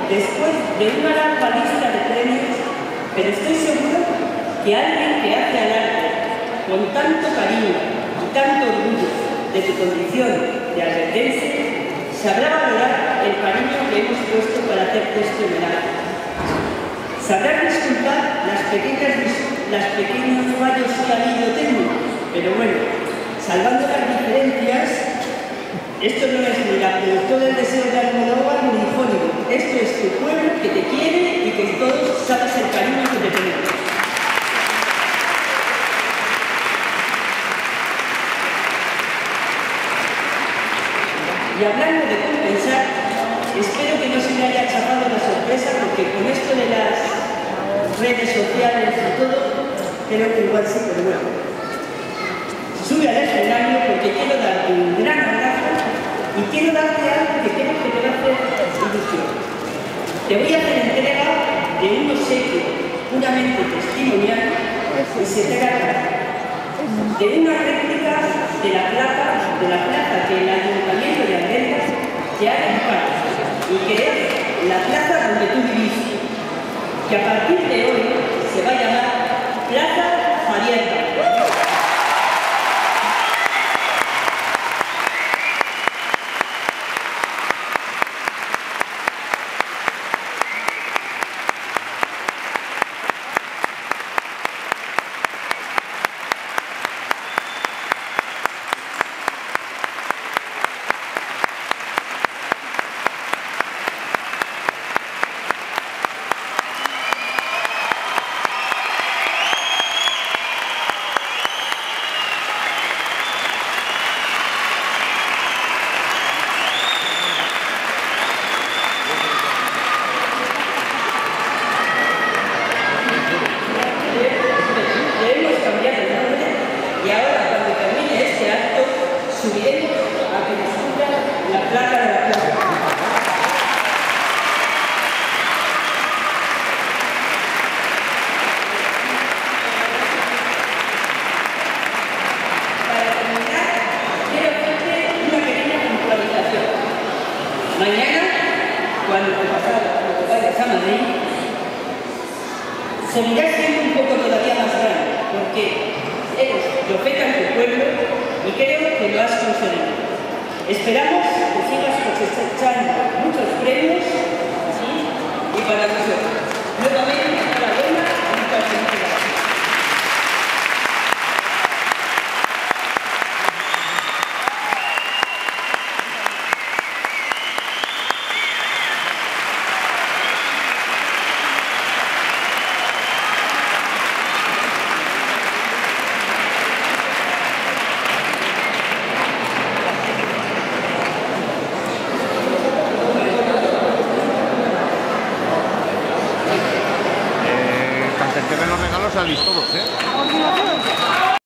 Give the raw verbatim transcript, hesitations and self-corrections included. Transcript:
después de una larga lista de premios, pero estoy seguro que alguien que hace al arte con tanto cariño y tanto orgullo de su condición de alberguense, sabrá valorar el cariño que hemos puesto para hacerte este homenaje. Sabrá disculpar las pequeñas, las pequeños fallos que ha habido técnicos, pero bueno, salvando las diferencias, esto no es ni la producción del deseo de Almodóvar ni Hollywood. Esto es tu pueblo que te quiere y que todos sabes el cariño que te tenemos. Y hablando de compensar, espero que no se me haya chafado la sorpresa, porque con esto de las redes sociales y todo, creo que igual sí, pero bueno. Sube al escenario porque quiero darte un gran abrazo y quiero darte algo que creo que te va a hacer ilusión. Te voy a hacer entrega de un obsequio puramente testimonial y se trata de una réplica de la placa, de la plaza que el Ayuntamiento de Alberga ya ha comprado y que es la plaza donde tú viviste, que a partir de hoy se va a llamar Plaza Javier. Y ahora, cuando termine este acto, subiremos a que descubra la placa de la plaza. Para terminar, quiero hacerte una pequeña puntualización. Mañana, cuando te pasara, cuando te vayas a Madrid, seguirás siendo un poco todavía más grande, porque eres profeta en tu pueblo y creo que lo has conseguido. Esperamos que sigas cosechando muchos premios, ¿sí? Y para nosotros. Nuevamente, enhorabuena y muchas felicidades. Que ven los regalos salís todos, ¿eh?